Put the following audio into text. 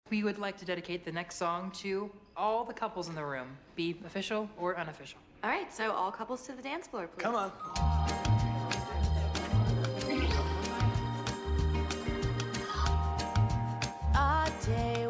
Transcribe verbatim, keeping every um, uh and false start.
We would like to dedicate the next song to all the couples in the room, be official or unofficial. All right, so all couples to the dance floor, please. Come on. A day